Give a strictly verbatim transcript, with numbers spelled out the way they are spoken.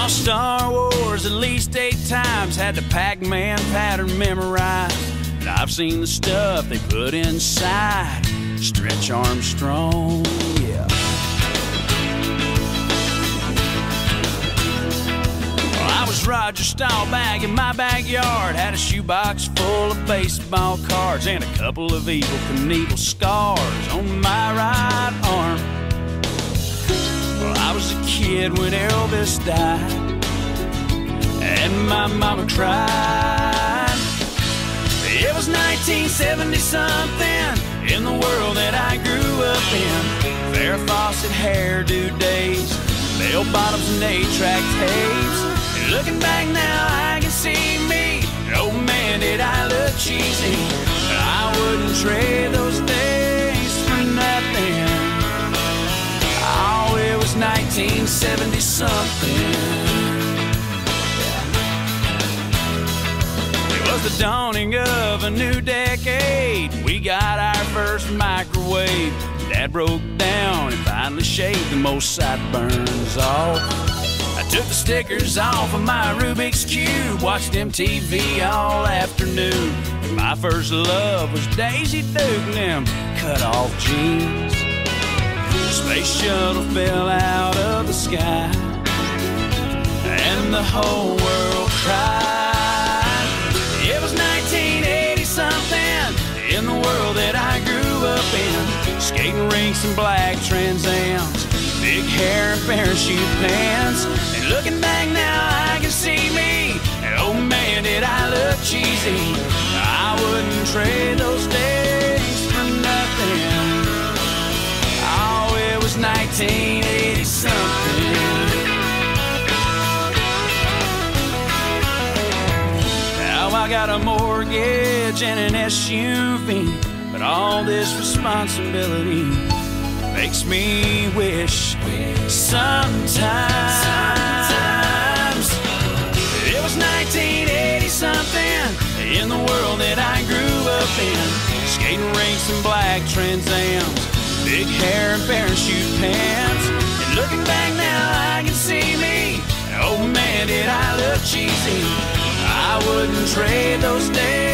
Saw Star Wars at least eight times, had the Pac-Man pattern memorized. And I've seen the stuff they put inside Stretch Armstrong, yeah. Well, I was Roger Staubach in my backyard, had a shoebox full of baseball cards and a couple of Evel Knievel scars on my right arm. Well, I was a kid when Elvis died, and my mama cried. It was nineteen seventy something in the world that I grew up in. Farrah Fawcett hairdo days, bell bottoms and eight-track tapes. And looking back now, I can see me. Oh man, did I look cheesy. But I wouldn't trade those days for nothing. Oh, it was nineteen seventy something. It was the dawning of a new decade. We got our first microwave. Dad broke down and finally shaved the most sideburns off. I took the stickers off of my Rubik's Cube, watched M T V all afternoon. And my first love was Daisy Duke and them cut-off jeans. The space shuttle fell out of the sky, and the whole world cried. It was nineteen eighty something in the world that I grew up in. Skating rinks and black Trans Ams, big hair and parachute pants. And looking back now, I can see me. And oh man, did I look cheesy. I wouldn't trade those days for nothing. Oh, it was nineteen eighty something. Now I got a mortgage and an S U V, but all this responsibility makes me wish sometimes, sometimes it was nineteen eighty something in the world that I grew up in. Skating rinks and black Trans Ams, big hair and parachute pants. And looking back now, I can see me. Oh man, did I look cheesy. I wouldn't trade those days